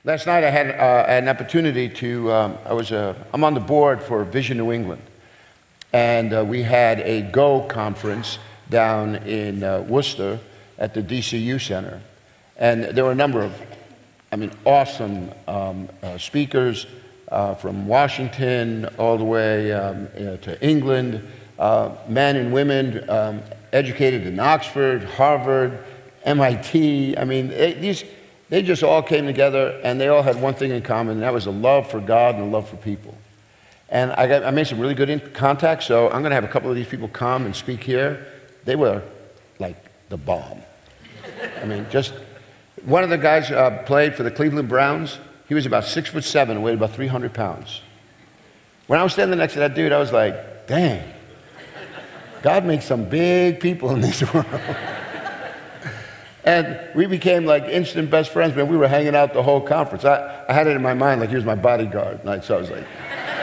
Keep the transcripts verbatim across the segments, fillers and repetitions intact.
Last night I had uh, an opportunity to, um, I was, uh, I'm on the board for Vision New England. And uh, we had a GO conference down in uh, Worcester at the D C U Center. And there were a number of, I mean, awesome um, uh, speakers uh, from Washington all the way um, uh, to England, uh, men and women um, educated in Oxford, Harvard, M I T. I mean, they, these, they just all came together and they all had one thing in common, and that was a love for God and a love for people. And I, got, I made some really good in contacts, so I'm going to have a couple of these people come and speak here. They were like the bomb. I mean, just one of the guys uh, played for the Cleveland Browns. He was about six foot seven and weighed about three hundred pounds. When I was standing next to that dude, I was like, dang, God makes some big people in this world. And we became like instant best friends, man. We were hanging out the whole conference. I, I had it in my mind like he was my bodyguard. And I, so I was like...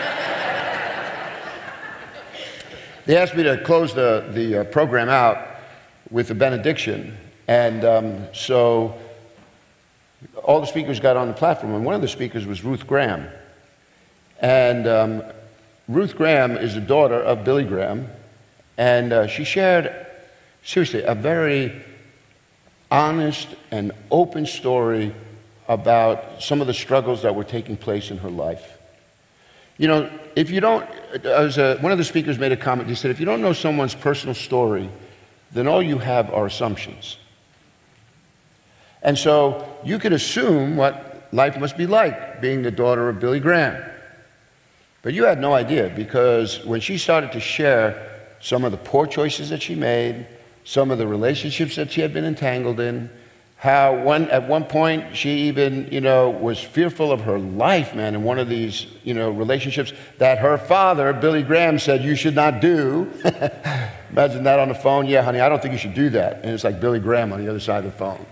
They asked me to close the, the uh, program out with a benediction. And um, so all the speakers got on the platform, and one of the speakers was Ruth Graham. And um, Ruth Graham is the daughter of Billy Graham, and uh, she shared, seriously, a very honest and open story about some of the struggles that were taking place in her life. You know, if you don't, as a, one of the speakers made a comment, he said, if you don't know someone's personal story, then all you have are assumptions. And so you could assume what life must be like, being the daughter of Billy Graham. But you had no idea, because when she started to share some of the poor choices that she made, some of the relationships that she had been entangled in, how one, at one point she even, you know, was fearful of her life, man, in one of these, you know, relationships that her father, Billy Graham, said you should not do. Imagine that on the phone. Yeah, honey, I don't think you should do that. And it's like Billy Graham on the other side of the phone.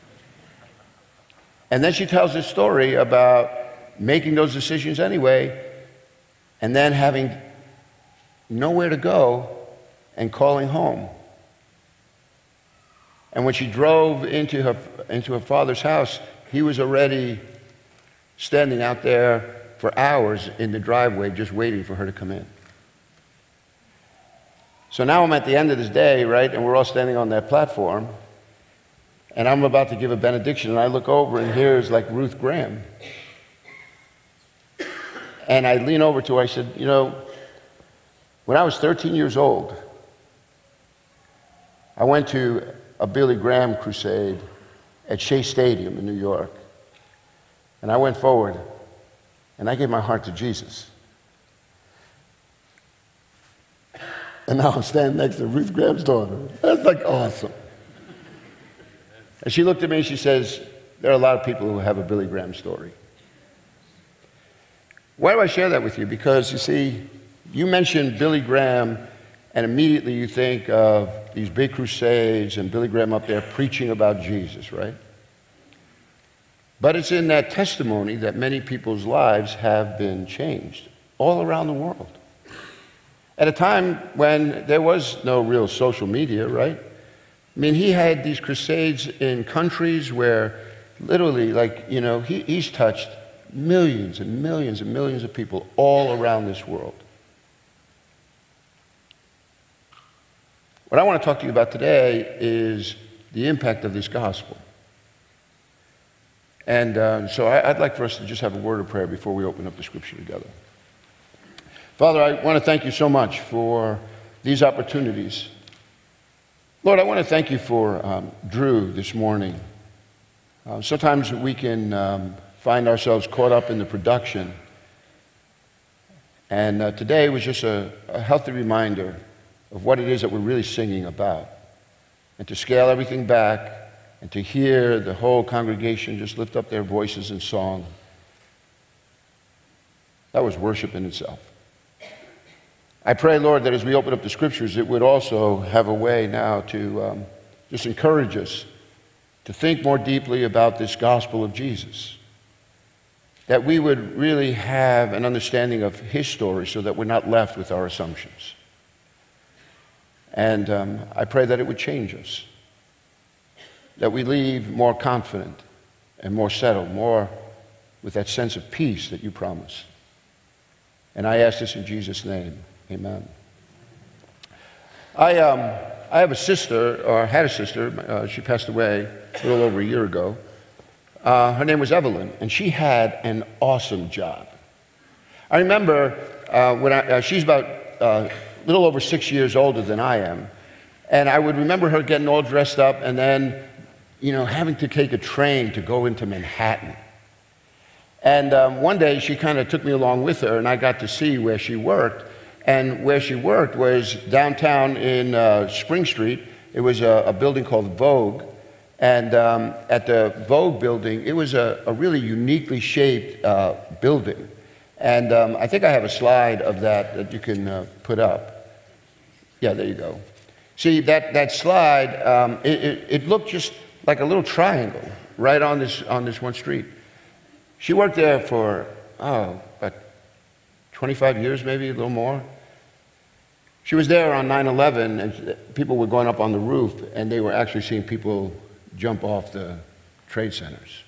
And then she tells this story about making those decisions anyway, and then having nowhere to go and calling home. And when she drove into her, into her father's house, he was already standing out there for hours in the driveway just waiting for her to come in. So now I'm at the end of this day, right, and we're all standing on that platform, and I'm about to give a benediction, and I look over, and here's like Ruth Graham. And I lean over to her, I said, you know, when I was thirteen years old, I went to a Billy Graham crusade at Shea Stadium in New York. And I went forward, and I gave my heart to Jesus. And now I'm standing next to Ruth Graham's daughter. That's like awesome. And she looked at me and she says, there are a lot of people who have a Billy Graham story. Why do I share that with you? Because, you see, you mentioned Billy Graham, and immediately you think of these big crusades and Billy Graham up there preaching about Jesus, right? But it's in that testimony that many people's lives have been changed all around the world. At a time when there was no real social media, right? I mean, he had these crusades in countries where literally, like, you know, he, he's touched millions and millions and millions of people all around this world. What I want to talk to you about today is the impact of this gospel. And uh, so I, I'd like for us to just have a word of prayer before we open up the scripture together. Father, I want to thank you so much for these opportunities. Lord, I want to thank you for um, Drew this morning. Uh, sometimes we can um, find ourselves caught up in the production. And uh, today was just a, a healthy reminder of what it is that we're really singing about. And to scale everything back and to hear the whole congregation just lift up their voices in song. That was worship in itself. I pray, Lord, that as we open up the scriptures, it would also have a way now to um, just encourage us to think more deeply about this gospel of Jesus. That we would really have an understanding of his story so that we're not left with our assumptions. And um, I pray that it would change us, that we leave more confident and more settled, more with that sense of peace that you promise. And I ask this in Jesus' name, amen. I, um, I have a sister, or had a sister, uh, she passed away a little over a year ago. Uh, her name was Evelyn, and she had an awesome job. I remember uh, when I, uh, she's about uh, a little over six years older than I am, and I would remember her getting all dressed up and then, you know, having to take a train to go into Manhattan. And um, one day she kind of took me along with her, and I got to see where she worked. And where she worked was downtown in uh, Spring Street. It was a, a building called Vogue. And um, at the Vogue building, it was a, a really uniquely shaped uh, building. And um, I think I have a slide of that that you can uh, put up. Yeah, there you go. See, that, that slide, um, it, it, it looked just like a little triangle right on this, on this one street. She worked there for, oh, about twenty-five years, maybe a little more. She was there on nine eleven, and people were going up on the roof, and they were actually seeing people jump off the trade centers.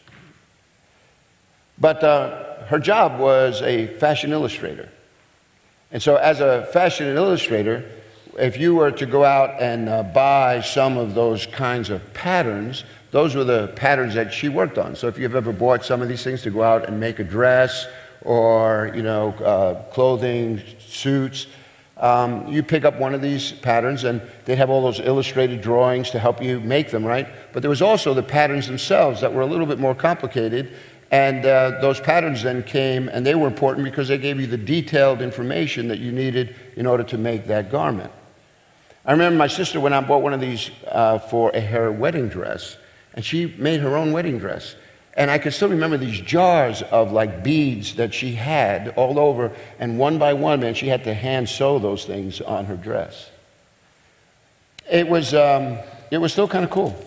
But uh, her job was a fashion illustrator. And so as a fashion illustrator, if you were to go out and uh, buy some of those kinds of patterns, those were the patterns that she worked on. So if you've ever bought some of these things to go out and make a dress or, you know, uh, clothing, suits, um, you pick up one of these patterns and they'd have all those illustrated drawings to help you make them, right? But there was also the patterns themselves that were a little bit more complicated. And uh, those patterns then came, and they were important because they gave you the detailed information that you needed in order to make that garment. I remember my sister went out and bought one of these uh, for a, her wedding dress, and she made her own wedding dress. And I can still remember these jars of like beads that she had all over, and one by one, man, she had to hand sew those things on her dress. It was, um, it was still kind of cool.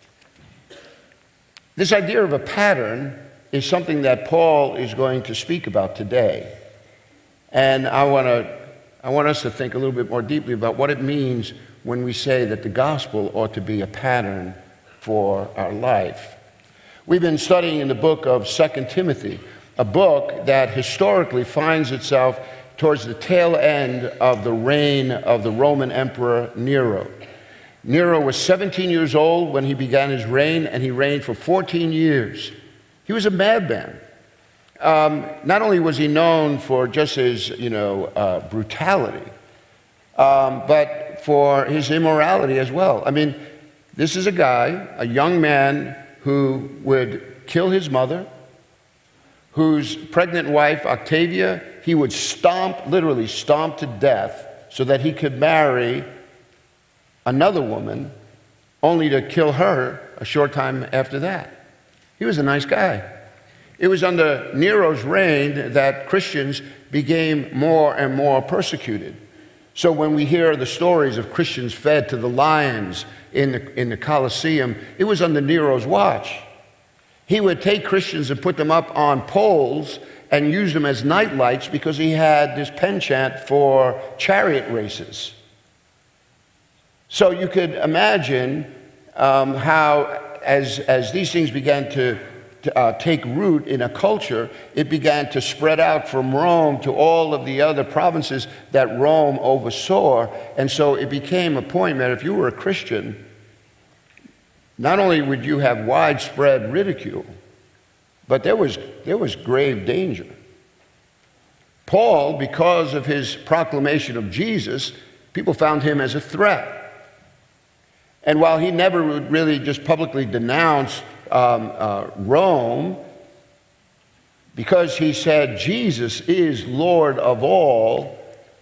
This idea of a pattern is something that Paul is going to speak about today. And I want to, I want us to think a little bit more deeply about what it means when we say that the gospel ought to be a pattern for our life. We've been studying in the book of Second Timothy, a book that historically finds itself towards the tail end of the reign of the Roman Emperor Nero. Nero was seventeen years old when he began his reign, and he reigned for fourteen years. He was a madman. Um, not only was he known for just his, you know, uh, brutality, um, but for his immorality as well. I mean, this is a guy, a young man, who would kill his mother, whose pregnant wife, Octavia, he would stomp, literally stomp to death so that he could marry another woman, only to kill her a short time after that. He was a nice guy. It was under Nero's reign that Christians became more and more persecuted. So when we hear the stories of Christians fed to the lions in the, in the Colosseum, it was under Nero's watch. He would take Christians and put them up on poles and use them as night lights because he had this penchant for chariot races. So you could imagine um, how As, as these things began to, to uh, take root in a culture, it began to spread out from Rome to all of the other provinces that Rome oversaw. And so it became a point that if you were a Christian, not only would you have widespread ridicule, but there was, there was grave danger. Paul, because of his proclamation of Jesus, people found him as a threat. And while he never would really just publicly denounce um, uh, Rome, because he said Jesus is Lord of all,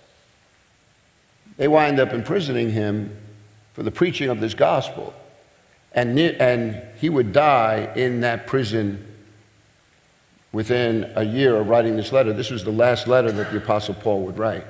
they wind up imprisoning him for the preaching of this gospel. And, and he would die in that prison within a year of writing this letter. This was the last letter that the Apostle Paul would write.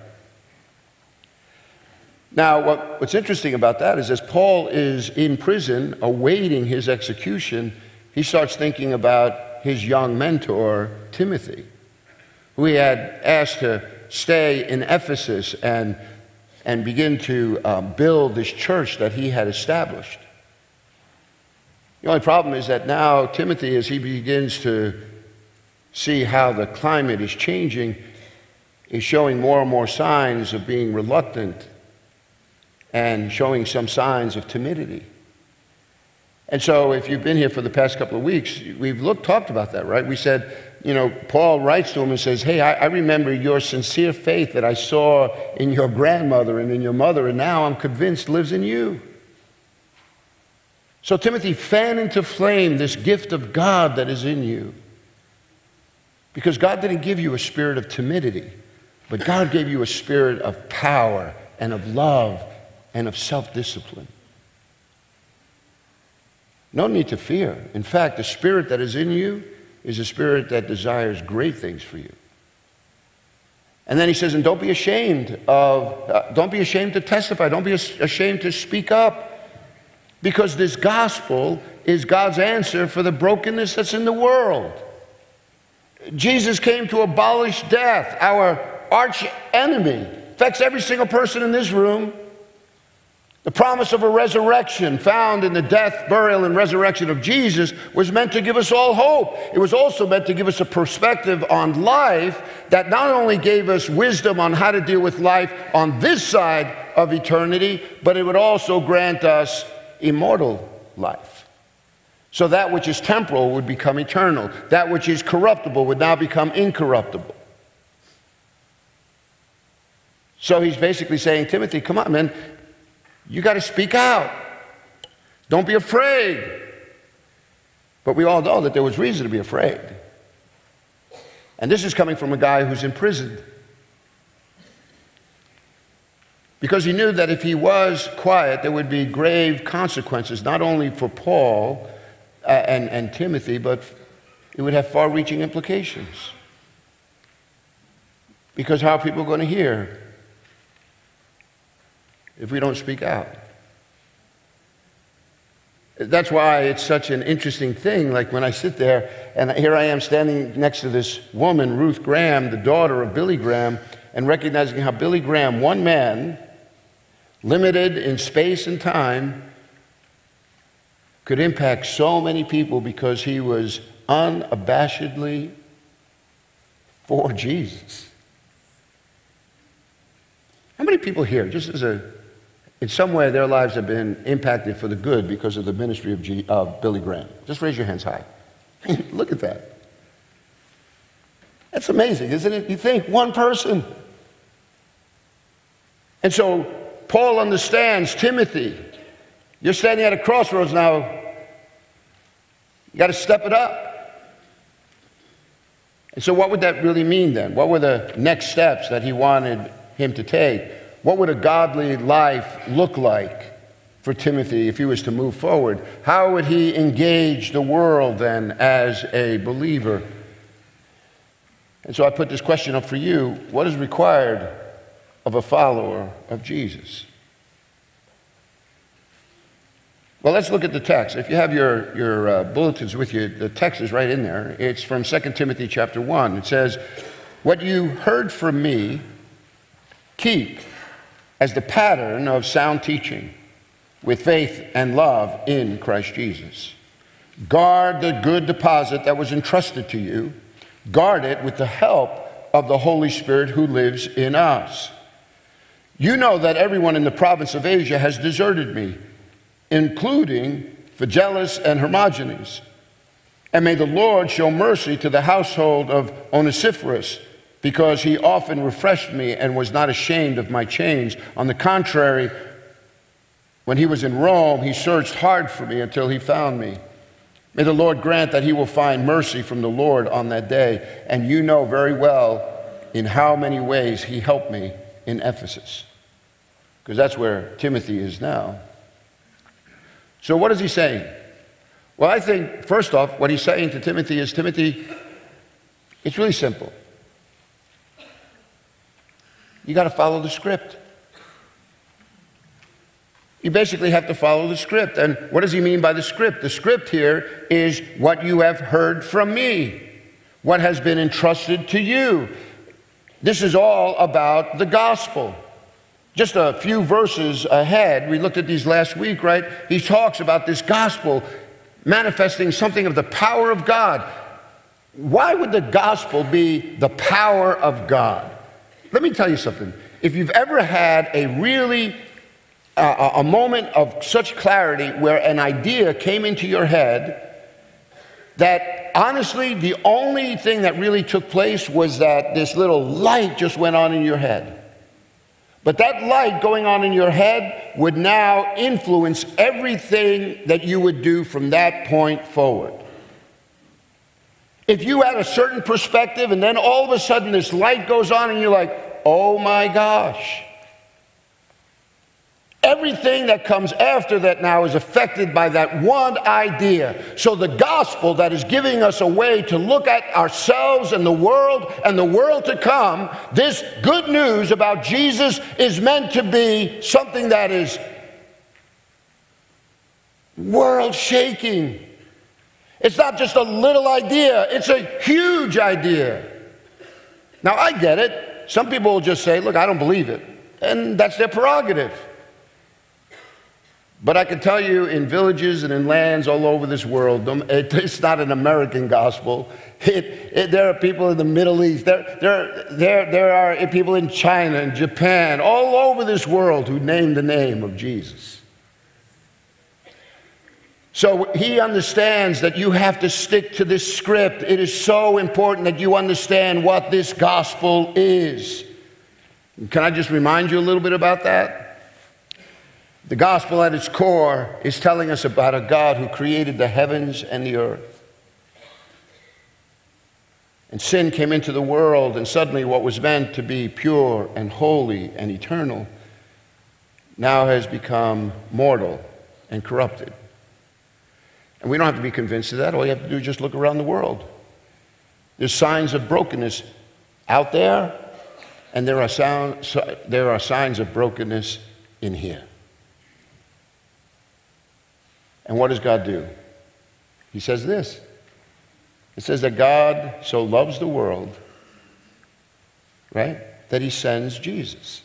Now, what, what's interesting about that is as Paul is in prison awaiting his execution, he starts thinking about his young mentor, Timothy, who he had asked to stay in Ephesus and, and begin to um, build this church that he had established. The only problem is that now Timothy, as he begins to see how the climate is changing, is showing more and more signs of being reluctant and showing some signs of timidity. And so if you've been here for the past couple of weeks, we've looked, talked about that, right? We said, you know, Paul writes to him and says, hey, I, I remember your sincere faith that I saw in your grandmother and in your mother, and now I'm convinced lives in you. So Timothy, fan into flame this gift of God that is in you. Because God didn't give you a spirit of timidity, but God gave you a spirit of power and of love and of self-discipline. No need to fear. In fact, the spirit that is in you is a spirit that desires great things for you. And then he says, and don't be ashamed of, uh, don't be ashamed to testify. Don't be ashamed to speak up. Because this gospel is God's answer for the brokenness that's in the world. Jesus came to abolish death, our arch enemy. Affects every single person in this room. The promise of a resurrection found in the death, burial, and resurrection of Jesus was meant to give us all hope. It was also meant to give us a perspective on life that not only gave us wisdom on how to deal with life on this side of eternity, but it would also grant us immortal life. So that which is temporal would become eternal. That which is corruptible would now become incorruptible. So he's basically saying, Timothy, come on, man. You got to speak out. Don't be afraid. But we all know that there was reason to be afraid. And this is coming from a guy who's imprisoned. Because he knew that if he was quiet, there would be grave consequences, not only for Paul uh, and, and Timothy, but it would have far-reaching implications. Because how are people going to hear if we don't speak out? That's why it's such an interesting thing. Like when I sit there, and here I am standing next to this woman, Ruth Graham, the daughter of Billy Graham, and recognizing how Billy Graham, one man, limited in space and time, could impact so many people because he was unabashedly for Jesus. How many people here, just as a in some way, their lives have been impacted for the good because of the ministry of, G, of Billy Graham? Just raise your hands high. Look at that. That's amazing, isn't it? You think, one person. And so, Paul understands, Timothy, you're standing at a crossroads now. You got to step it up. And so what would that really mean then? What were the next steps that he wanted him to take? What would a godly life look like for Timothy if he was to move forward? How would he engage the world then as a believer? And so I put this question up for you. What is required of a follower of Jesus? Well, let's look at the text. If you have your, your uh, bulletins with you, the text is right in there. It's from Second Timothy chapter one. It says, what you heard from me, keep as the pattern of sound teaching with faith and love in Christ Jesus. Guard the good deposit that was entrusted to you. Guard it with the help of the Holy Spirit who lives in us. You know that everyone in the province of Asia has deserted me, including Phygelus and Hermogenes. And may the Lord show mercy to the household of Onesiphorus, because he often refreshed me and was not ashamed of my chains. On the contrary, when he was in Rome, he searched hard for me until he found me. May the Lord grant that he will find mercy from the Lord on that day. And you know very well in how many ways he helped me in Ephesus, because that's where Timothy is now. So what is he saying? Well, I think, first off, what he's saying to Timothy is, Timothy, it's really simple. You got to follow the script. You basically have to follow the script. And what does he mean by the script? The script here is what you have heard from me, what has been entrusted to you. This is all about the gospel. Just a few verses ahead, we looked at these last week, right? He talks about this gospel manifesting something of the power of God. Why would the gospel be the power of God? Let me tell you something. If you've ever had a really, uh, a moment of such clarity where an idea came into your head that honestly the only thing that really took place was that this little light just went on in your head. But that light going on in your head would now influence everything that you would do from that point forward. If you had a certain perspective and then all of a sudden this light goes on and you're like, oh my gosh. Everything that comes after that now is affected by that one idea. So the gospel that is giving us a way to look at ourselves and the world and the world to come, this good news about Jesus is meant to be something that is world-shaking. It's not just a little idea, it's a huge idea. Now I get it. Some people will just say, look, I don't believe it. And that's their prerogative. But I can tell you, in villages and in lands all over this world, it's not an American gospel. It, it, there are people in the Middle East. There, there, there, there are people in China and Japan, all over this world who name the name of Jesus. So he understands that you have to stick to this script. It is so important that you understand what this gospel is. Can I just remind you a little bit about that? The gospel at its core is telling us about a God who created the heavens and the earth. And sin came into the world, and suddenly what was meant to be pure and holy and eternal now has become mortal and corrupted. And we don't have to be convinced of that. All you have to do is just look around the world. There's signs of brokenness out there, and there are, sound, there are signs of brokenness in here. And what does God do? He says this. It says that God so loves the world, right, that he sends Jesus.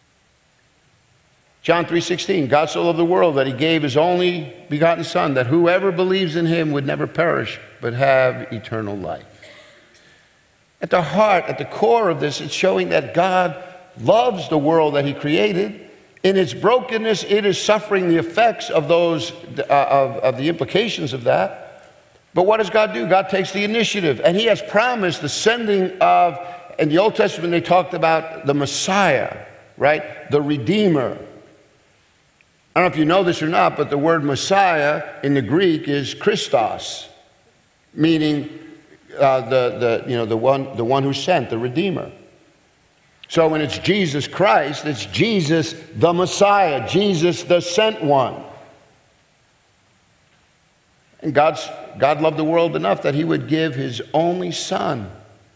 John three sixteen, God so loved the world that he gave his only begotten Son, that whoever believes in him would never perish, but have eternal life. At the heart, at the core of this, it's showing that God loves the world that he created. In its brokenness, it is suffering the effects of those, uh, of, of the implications of that. But what does God do? God takes the initiative, and he has promised the sending of, in the Old Testament they talked about the Messiah, right? The Redeemer. I don't know if you know this or not, but the word Messiah in the Greek is Christos, meaning uh, the, the, you know, the, one, the one who sent, the Redeemer. So when it's Jesus Christ, it's Jesus the Messiah, Jesus the sent one. And God's, God loved the world enough that he would give his only Son.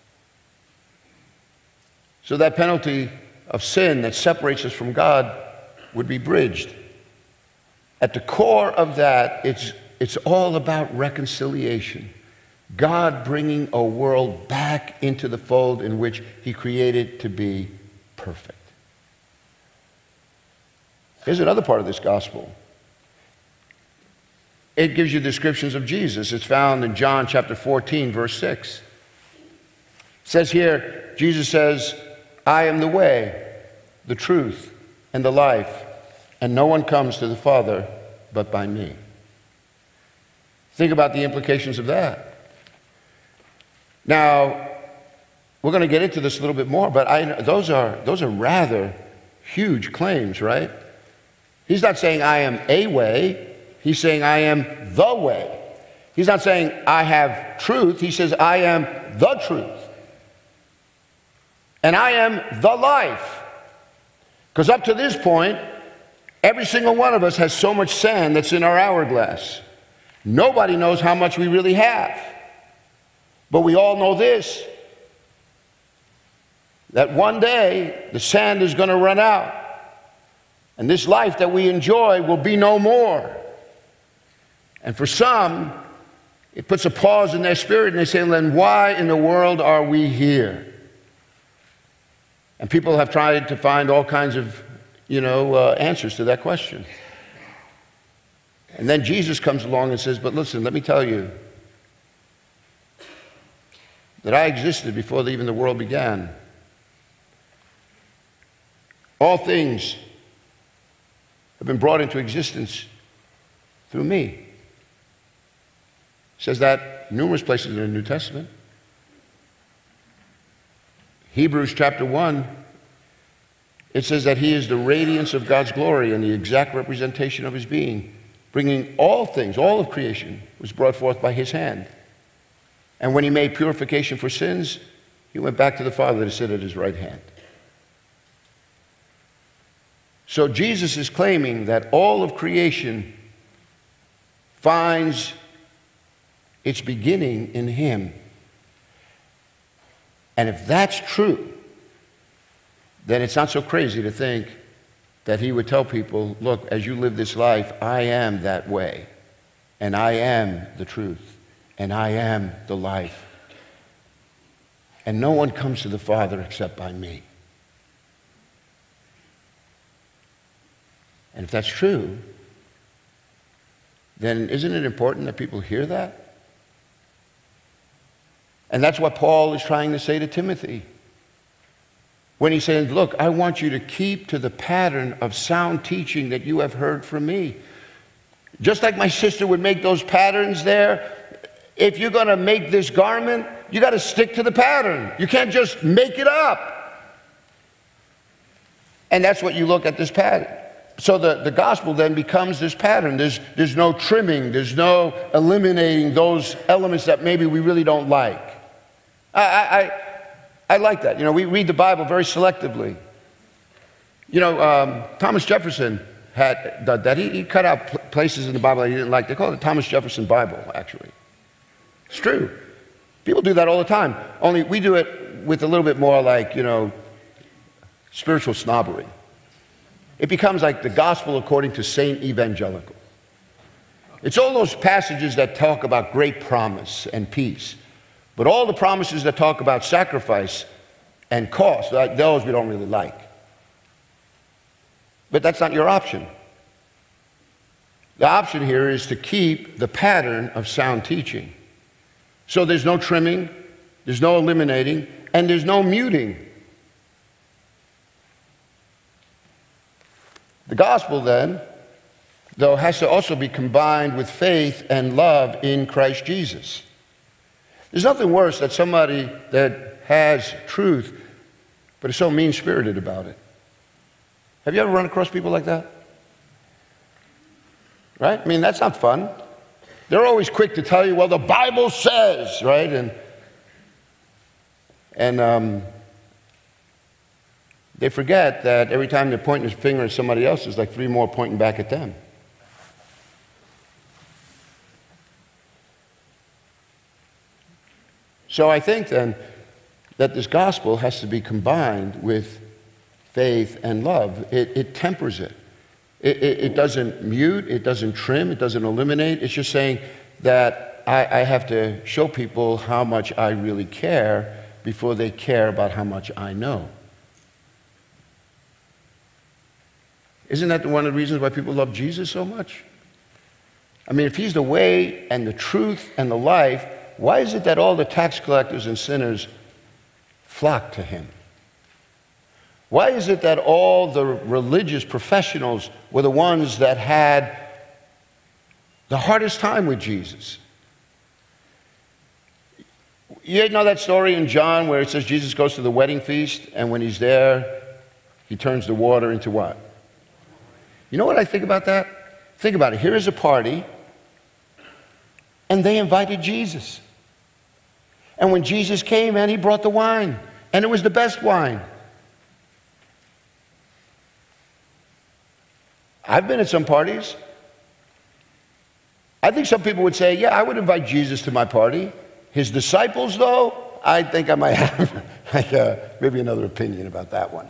So that penalty of sin that separates us from God would be bridged. At the core of that, it's, it's all about reconciliation. God bringing a world back into the fold in which he created to be perfect. Here's another part of this gospel. It gives you descriptions of Jesus. It's found in John chapter fourteen, verse six. It says here, Jesus says, I am the way, the truth, and the life, and no one comes to the Father but by me. Think about the implications of that. Now, we're going to get into this a little bit more, but I, those are, those are rather huge claims, right? He's not saying I am a way. He's saying I am the way. He's not saying I have truth. He says I am the truth. And I am the life. Because up to this point, every single one of us has so much sand that's in our hourglass. Nobody knows how much we really have. But we all know this, that one day the sand is going to run out. And this life that we enjoy will be no more. And for some, it puts a pause in their spirit and they say, then why in the world are we here? And people have tried to find all kinds of, you know, uh, answers to that question. And then Jesus comes along and says, but listen, let me tell you, that I existed before even the world began. All things have been brought into existence through me. It says that numerous places in the New Testament. Hebrews chapter one, it says that he is the radiance of God's glory and the exact representation of his being, bringing all things, all of creation, was brought forth by his hand. And when he made purification for sins, he went back to the Father to sit at his right hand. So Jesus is claiming that all of creation finds its beginning in him. And if that's true, then it's not so crazy to think that he would tell people, look, as you live this life, I am that way, and I am the truth, and I am the life. And no one comes to the Father except by me. And if that's true, then isn't it important that people hear that? And that's what Paul is trying to say to Timothy. When he's saying, look, I want you to keep to the pattern of sound teaching that you have heard from me. Just like my sister would make those patterns there, if you're going to make this garment, you got to stick to the pattern. You can't just make it up. And that's what you look at this pattern. So the, the gospel then becomes this pattern. There's, there's no trimming. There's no eliminating those elements that maybe we really don't like. I, I, I like that. You know, we read the Bible very selectively. You know, um, Thomas Jefferson had that. He, he cut out pl- places in the Bible that he didn't like. They call it the Thomas Jefferson Bible, actually. It's true. People do that all the time. Only we do it with a little bit more like, you know, spiritual snobbery. It becomes like the gospel according to Saint Evangelical. It's all those passages that talk about great promise and peace. But all the promises that talk about sacrifice and cost, those we don't really like. But that's not your option. The option here is to keep the pattern of sound teaching. So there's no trimming, there's no eliminating, and there's no muting. The gospel then, though, has to also be combined with faith and love in Christ Jesus. There's nothing worse than somebody that has truth, but is so mean-spirited about it. Have you ever run across people like that? Right? I mean, that's not fun. They're always quick to tell you, well, the Bible says, right? And, and um, they forget that every time they're pointing his finger at somebody else, there's like three more pointing back at them. So I think then that this gospel has to be combined with faith and love. It, it tempers it. It, it. it doesn't mute, it doesn't trim, it doesn't eliminate. It's just saying that I, I have to show people how much I really care before they care about how much I know. Isn't that one of the reasons why people love Jesus so much? I mean, if he's the way and the truth and the life, why is it that all the tax collectors and sinners flock to him? Why is it that all the religious professionals were the ones that had the hardest time with Jesus? You know that story in John where it says Jesus goes to the wedding feast, and when he's there, he turns the water into what? You know what I think about that? Think about it. Here is a party, and they invited Jesus. And when Jesus came, man, he brought the wine, and it was the best wine. I've been at some parties. I think some people would say, yeah, I would invite Jesus to my party. His disciples, though, I think I might have like uh, maybe another opinion about that one.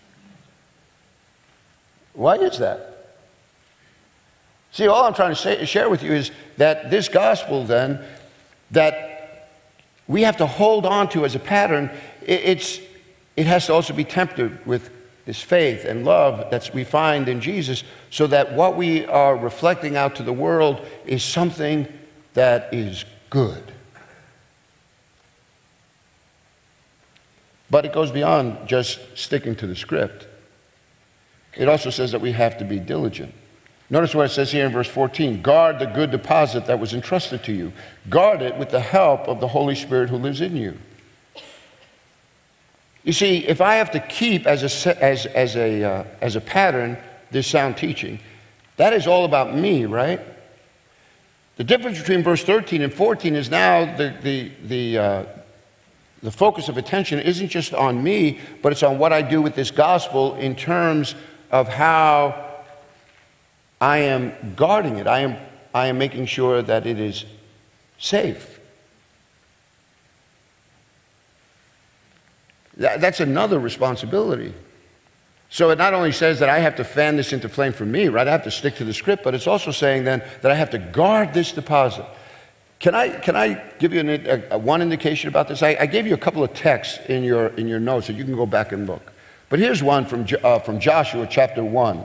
Why is that? See, all I'm trying to say, share with you is that this gospel, then, that we have to hold on to as a pattern, it, it's, it has to also be tempered with this faith and love that we find in Jesus, so that what we are reflecting out to the world is something that is good. But it goes beyond just sticking to the script. It also says that we have to be diligent. Notice what it says here in verse fourteen. Guard the good deposit that was entrusted to you. Guard it with the help of the Holy Spirit who lives in you. You see, if I have to keep as a, as, as a, uh, as a pattern this sound teaching, that is all about me, right? The difference between verse thirteen and fourteen is now the, the, the, uh, the focus of attention isn't just on me, but it's on what I do with this gospel in terms of how I am guarding it. I am, I am making sure that it is safe. That, that's another responsibility. So it not only says that I have to fan this into flame for me, right? I have to stick to the script, but it's also saying then that I have to guard this deposit. Can I, can I give you an, a, a one indication about this? I, I gave you a couple of texts in your, in your notes that you can go back and look. But here's one from, uh, from Joshua chapter one.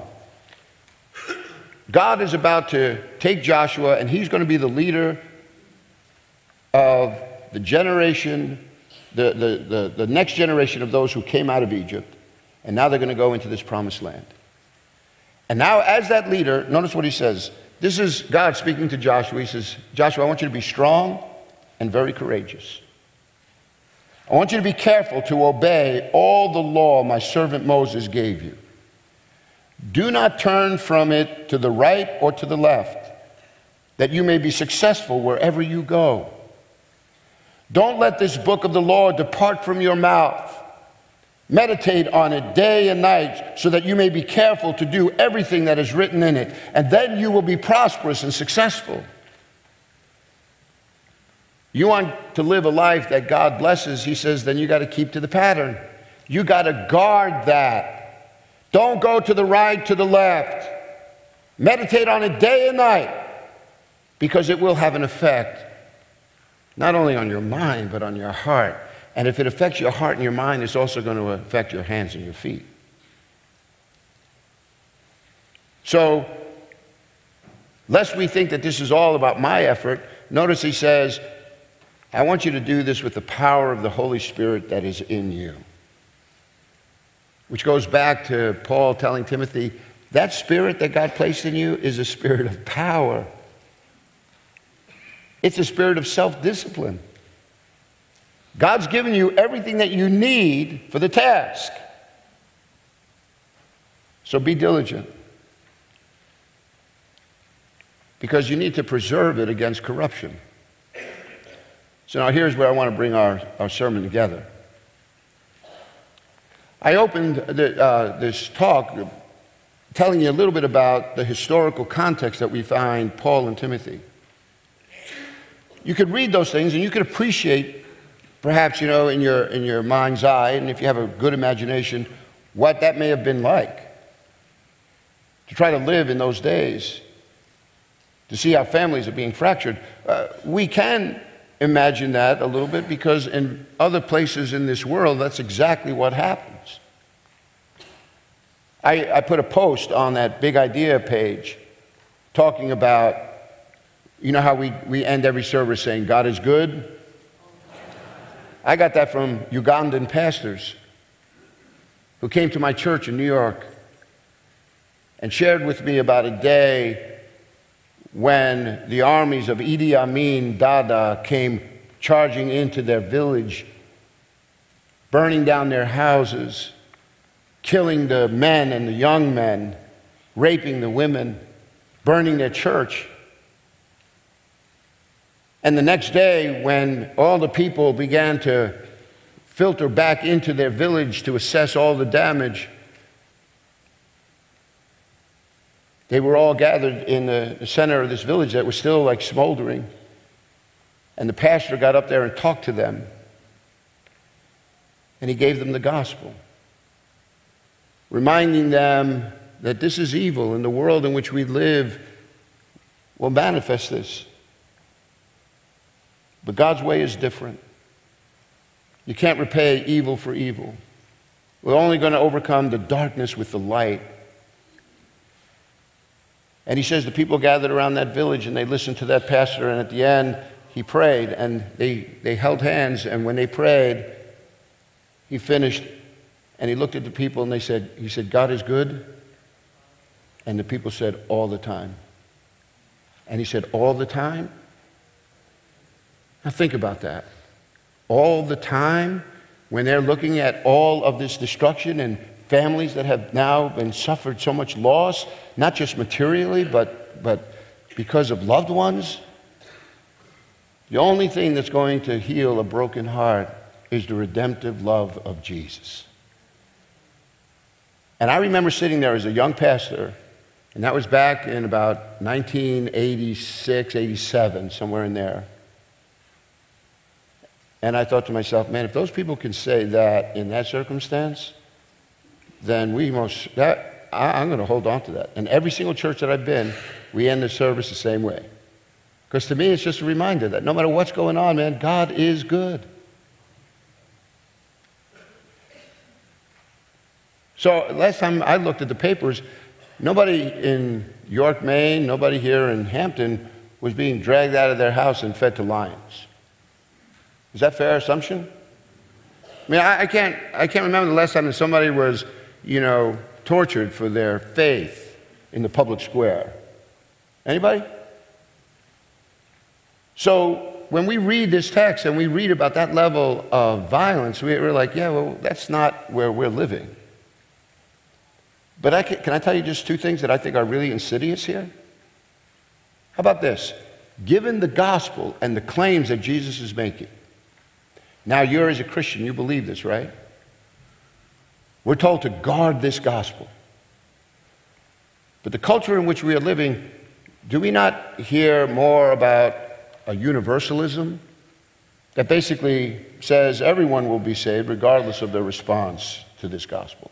God is about to take Joshua, and he's going to be the leader of the generation, the, the, the, the next generation of those who came out of Egypt, and now they're going to go into this promised land. And now as that leader, notice what he says. This is God speaking to Joshua. He says, Joshua, I want you to be strong and very courageous. I want you to be careful to obey all the law my servant Moses gave you. Do not turn from it to the right or to the left, that you may be successful wherever you go. Don't let this book of the law depart from your mouth. Meditate on it day and night, so that you may be careful to do everything that is written in it, and then you will be prosperous and successful. You want to live a life that God blesses, he says, then you got to keep to the pattern. You got to guard that. Don't go to the right, to the left. Meditate on it day and night, because it will have an effect, not only on your mind, but on your heart. And if it affects your heart and your mind, it's also going to affect your hands and your feet. So, lest we think that this is all about my effort, notice he says, I want you to do this with the power of the Holy Spirit that is in you. Which goes back to Paul telling Timothy, that spirit that God placed in you is a spirit of power. It's a spirit of self-discipline. God's given you everything that you need for the task. So be diligent. Because you need to preserve it against corruption. So now here's where I want to bring our, our sermon together. I opened the, uh, this talk telling you a little bit about the historical context that we find Paul and Timothy. You could read those things and you could appreciate, perhaps, you know, in your, in your mind's eye, and if you have a good imagination, what that may have been like to try to live in those days, to see how families are being fractured. Uh, we can imagine that a little bit because in other places in this world, that's exactly what happens. I, I put a post on that Big Idea page talking about, you know how we, we end every service saying, God is good? I got that from Ugandan pastors who came to my church in New York and shared with me about a day when the armies of Idi Amin Dada came charging into their village, burning down their houses, killing the men and the young men, raping the women, burning their church. And the next day, when all the people began to filter back into their village to assess all the damage, they were all gathered in the center of this village that was still like smoldering. And the pastor got up there and talked to them. And he gave them the gospel, reminding them that this is evil and the world in which we live will manifest this. But God's way is different. You can't repay evil for evil. We're only going to overcome the darkness with the light. And he says the people gathered around that village and they listened to that pastor, and at the end he prayed and they, they held hands, and when they prayed, he finished, and he looked at the people, and they said, he said, God is good? And the people said, all the time. And he said, all the time? Now think about that. All the time, when they're looking at all of this destruction and families that have now been suffered so much loss, not just materially, but, but because of loved ones. The only thing that's going to heal a broken heart is the redemptive love of Jesus. And I remember sitting there as a young pastor, and that was back in about nineteen eighty-six, eighty-seven, somewhere in there. And I thought to myself, man, if those people can say that in that circumstance, then we most, that, I, I'm going to hold on to that. And every single church that I've been, we end the service the same way. Because to me, it's just a reminder that no matter what's going on, man, God is good. So last time I looked at the papers, nobody in York, Maine, nobody here in Hampton was being dragged out of their house and fed to lions. Is that a fair assumption? I mean, I, I can't, I can't remember the last time that somebody was, you know, tortured for their faith in the public square. Anybody? So when we read this text and we read about that level of violence, we're like, yeah, well, that's not where we're living. But I can, can I tell you just two things that I think are really insidious here? How about this? Given the gospel and the claims that Jesus is making, now you're as a Christian, you believe this, right? We're told to guard this gospel. But the culture in which we are living, do we not hear more about a universalism that basically says everyone will be saved regardless of their response to this gospel?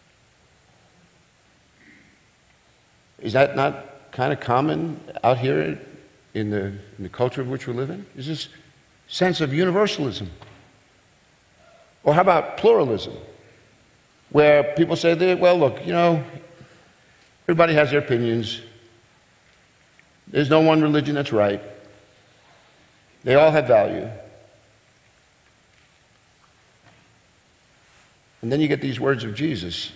Is that not kind of common out here in the, in the culture of which we're living? Is this sense of universalism? Or how about pluralism, where people say, well, look, you know, everybody has their opinions. There's no one religion that's right. They all have value. And then you get these words of Jesus.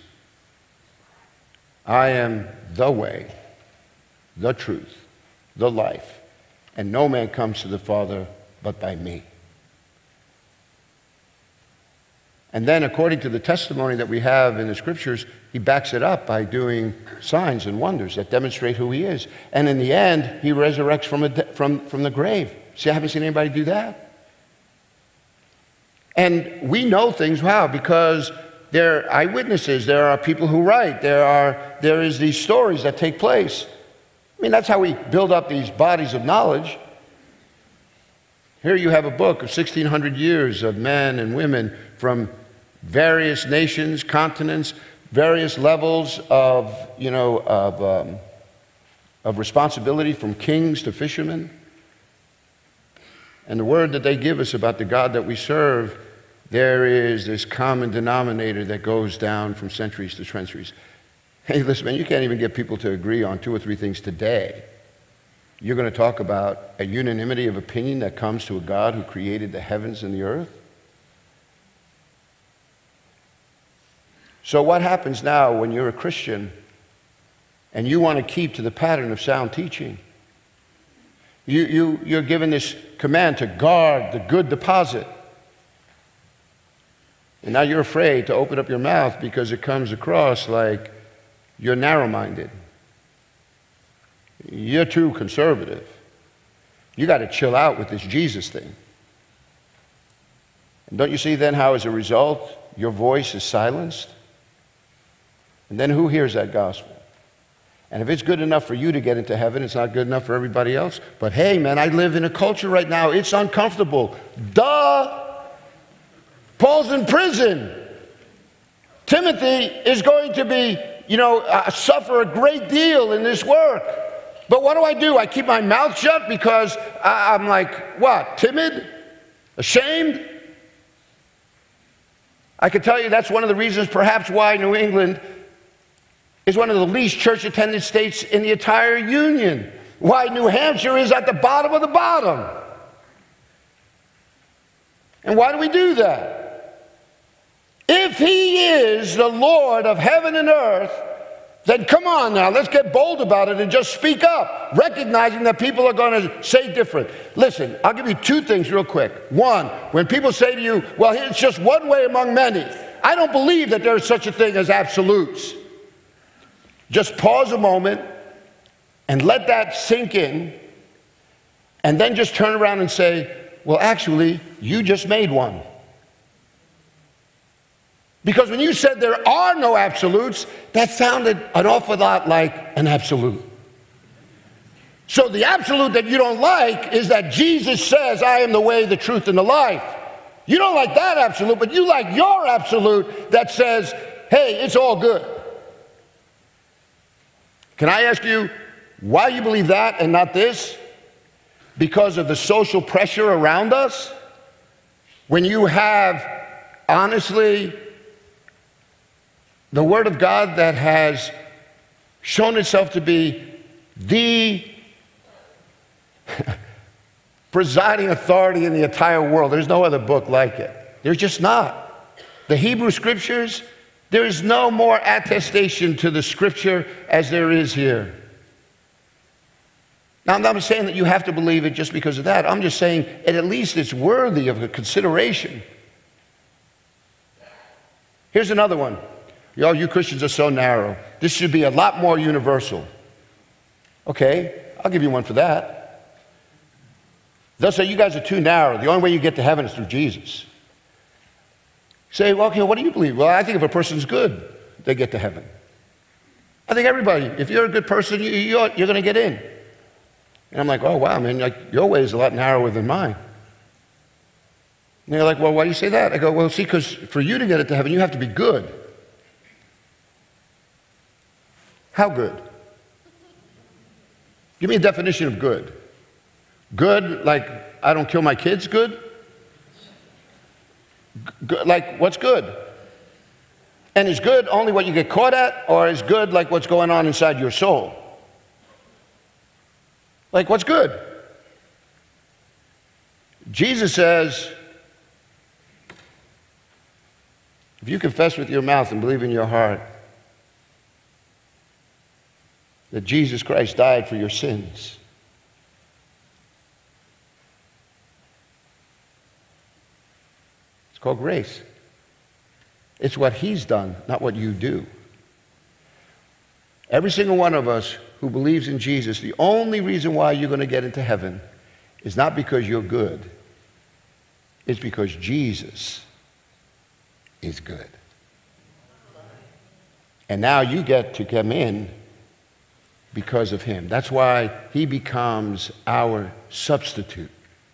I am the way, the truth, the life, and no man comes to the Father but by me. And then, according to the testimony that we have in the Scriptures, he backs it up by doing signs and wonders that demonstrate who he is. And in the end, he resurrects from, a de- from, from the grave. See, I haven't seen anybody do that. And we know things, how? Because there are eyewitnesses, there are people who write, there are there is these stories that take place. I mean, that's how we build up these bodies of knowledge. Here you have a book of sixteen hundred years of men and women from various nations, continents, various levels of, you know, of, um, of responsibility, from kings to fishermen. And the word that they give us about the God that we serve, there is this common denominator that goes down from centuries to centuries. Hey, listen, man, you can't even get people to agree on two or three things today. You're going to talk about a unanimity of opinion that comes to a God who created the heavens and the earth? So what happens now when you're a Christian and you want to keep to the pattern of sound teaching? You, you, you're given this command to guard the good deposit. And now you're afraid to open up your mouth because it comes across like you're narrow-minded. You're too conservative. You got to chill out with this Jesus thing. And don't you see then how, as a result, your voice is silenced? And then who hears that gospel? And if it's good enough for you to get into heaven, it's not good enough for everybody else. But hey, man, I live in a culture right now. It's uncomfortable. Duh! Paul's in prison. Timothy is going to be, you know, uh, suffer a great deal in this work. But what do I do? I keep my mouth shut because I, I'm like, what, timid? Ashamed? I can tell you that's one of the reasons perhaps why New England is one of the least church-attended states in the entire Union. Why New Hampshire is at the bottom of the bottom. And why do we do that? If he is the Lord of heaven and earth, then come on now, let's get bold about it and just speak up, recognizing that people are going to say different. Listen, I'll give you two things real quick. One, when people say to you, well, it's just one way among many, I don't believe that there is such a thing as absolutes. Just pause a moment and let that sink in, and then just turn around and say, well, actually, you just made one. Because when you said there are no absolutes, that sounded an awful lot like an absolute. So the absolute that you don't like is that Jesus says, I am the way, the truth, and the life. You don't like that absolute, but you like your absolute that says, hey, it's all good. Can I ask you why you believe that and not this? Because of the social pressure around us? When you have, honestly, the Word of God that has shown itself to be the presiding authority in the entire world. There's no other book like it. There's just not. The Hebrew Scriptures, there is no more attestation to the Scripture as there is here. Now, I'm not saying that you have to believe it just because of that. I'm just saying it, at least it's worthy of a consideration. Here's another one. Y'all, you Christians are so narrow. This should be a lot more universal. Okay, I'll give you one for that. They'll say, you guys are too narrow. The only way you get to heaven is through Jesus. Say, well, okay, what do you believe? Well, I think if a person's good, they get to heaven. I think everybody, if you're a good person, you, you're, you're going to get in. And I'm like, oh, wow, man, like, your way is a lot narrower than mine. And they're like, well, why do you say that? I go, well, see, because for you to get it to heaven, you have to be good. How good? Give me a definition of good. Good, like I don't kill my kids, good? Good, like what's good? And is good only what you get caught at, or is good like what's going on inside your soul? Like what's good? Jesus says, if you confess with your mouth and believe in your heart that Jesus Christ died for your sins, it's called grace. It's what he's done, not what you do. Every single one of us who believes in Jesus, the only reason why you're going to get into heaven is not because you're good. It's because Jesus is good. And now you get to come in because of him. That's why he becomes our substitute.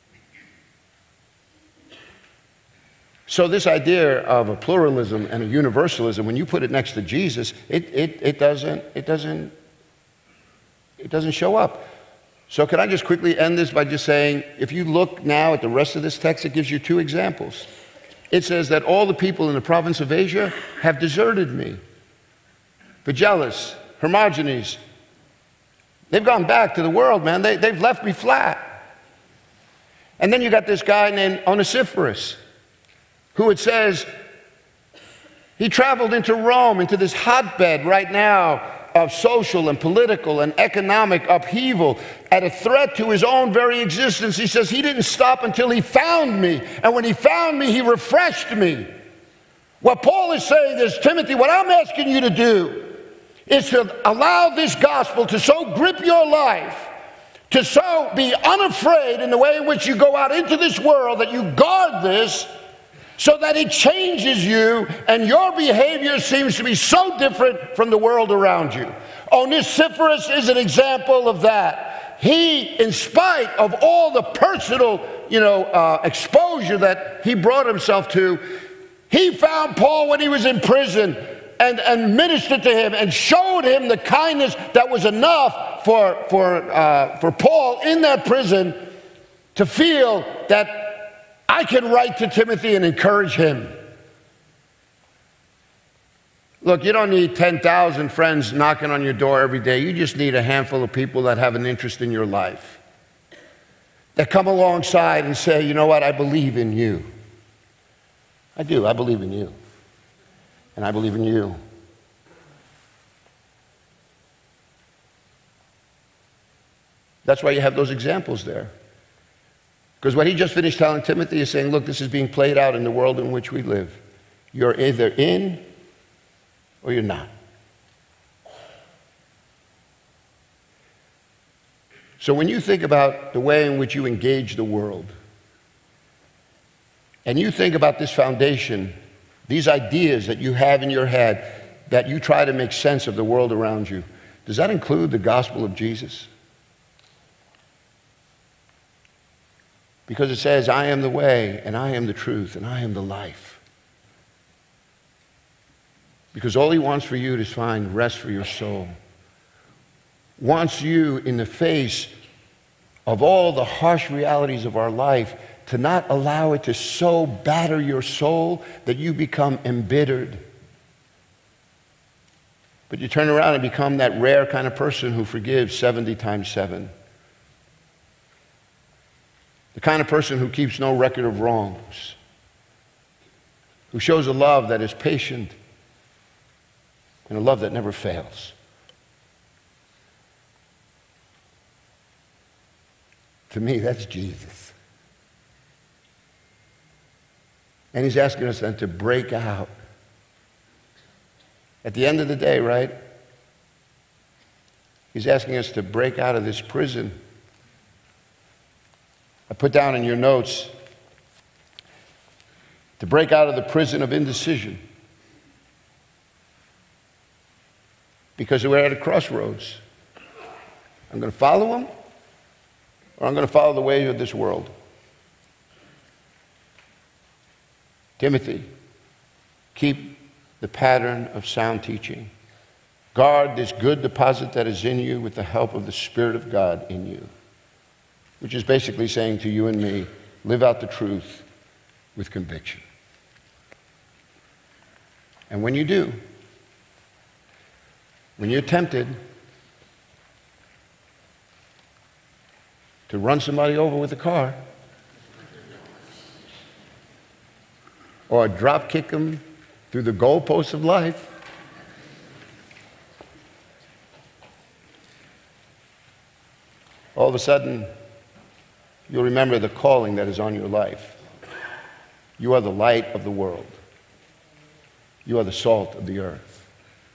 So this idea of a pluralism and a universalism, when you put it next to Jesus, it, it, it, doesn't, it, doesn't, it doesn't show up. So can I just quickly end this by just saying, if you look now at the rest of this text, it gives you two examples. It says that all the people in the province of Asia have deserted me. Phygellus, Hermogenes, they've gone back to the world, man. They, they've left me flat. And then you got this guy named Onesiphorus, who it says he traveled into Rome, into this hotbed right now of social and political and economic upheaval, at a threat to his own very existence. He says he didn't stop until he found me. And when he found me, he refreshed me. What Paul is saying is, Timothy, what I'm asking you to do is to allow this gospel to so grip your life, to so be unafraid in the way in which you go out into this world, that you guard this, so that it changes you and your behavior seems to be so different from the world around you. Onesiphorus is an example of that. He, in spite of all the personal, you know, uh, exposure that he brought himself to, he found Paul when he was in prison and, and ministered to him and showed him the kindness that was enough for, for, uh, for Paul in that prison to feel that I can write to Timothy and encourage him. Look, you don't need ten thousand friends knocking on your door every day. You just need a handful of people that have an interest in your life, that come alongside and say, you know what, I believe in you. I do, I believe in you. And I believe in you. That's why you have those examples there. Because what he just finished telling Timothy is saying, look, this is being played out in the world in which we live. You're either in or you're not. So when you think about the way in which you engage the world, and you think about this foundation, these ideas that you have in your head, that you try to make sense of the world around you, does that include the gospel of Jesus? Because it says, I am the way, and I am the truth, and I am the life. Because all he wants for you is to find rest for your soul. Wants you, in the face of all the harsh realities of our life, to not allow it to so batter your soul that you become embittered. But you turn around and become that rare kind of person who forgives seventy times seven. The kind of person who keeps no record of wrongs, who shows a love that is patient and a love that never fails. To me, that's Jesus. And he's asking us then to break out. At the end of the day, right? He's asking us to break out of this prison. I put down in your notes, to break out of the prison of indecision. Because we're at a crossroads. I'm going to follow him, or I'm going to follow the ways of this world. Timothy, keep the pattern of sound teaching. Guard this good deposit that is in you with the help of the Spirit of God in you. Which is basically saying to you and me, live out the truth with conviction. And when you do, when you're tempted to run somebody over with a car, or drop kick them through the goalposts of life, all of a sudden, you'll remember the calling that is on your life. You are the light of the world. You are the salt of the earth.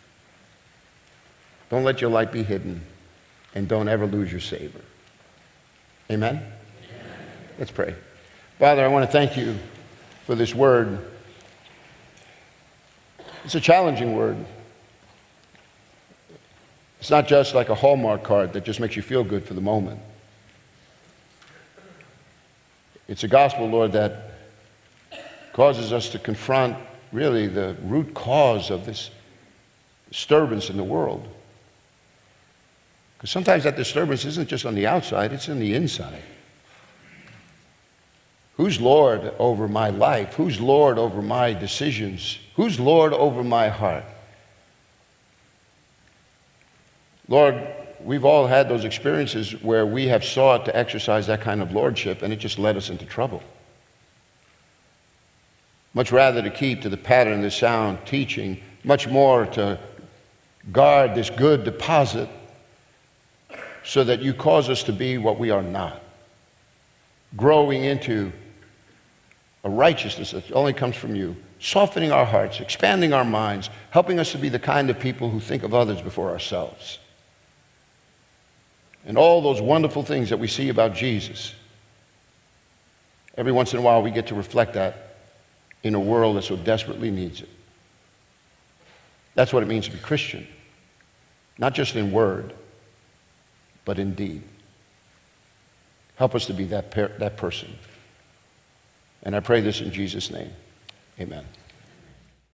Don't let your light be hidden, and don't ever lose your savor. Amen? Amen. Let's pray. Father, I want to thank you for this word. It's a challenging word. It's not just like a Hallmark card that just makes you feel good for the moment. It's a gospel, Lord, that causes us to confront really the root cause of this disturbance in the world. Because sometimes that disturbance isn't just on the outside, it's in the inside. Who's Lord over my life? Who's Lord over my decisions? Who's Lord over my heart? Lord, we've all had those experiences where we have sought to exercise that kind of lordship, and it just led us into trouble. Much rather to keep to the pattern of the sound teaching, much more to guard this good deposit so that you cause us to be what we are not, growing into a righteousness that only comes from you, softening our hearts, expanding our minds, helping us to be the kind of people who think of others before ourselves. And all those wonderful things that we see about Jesus, every once in a while we get to reflect that in a world that so desperately needs it. That's what it means to be Christian. Not just in word, but in deed. Help us to be that, per- that person. And I pray this in Jesus' name. Amen.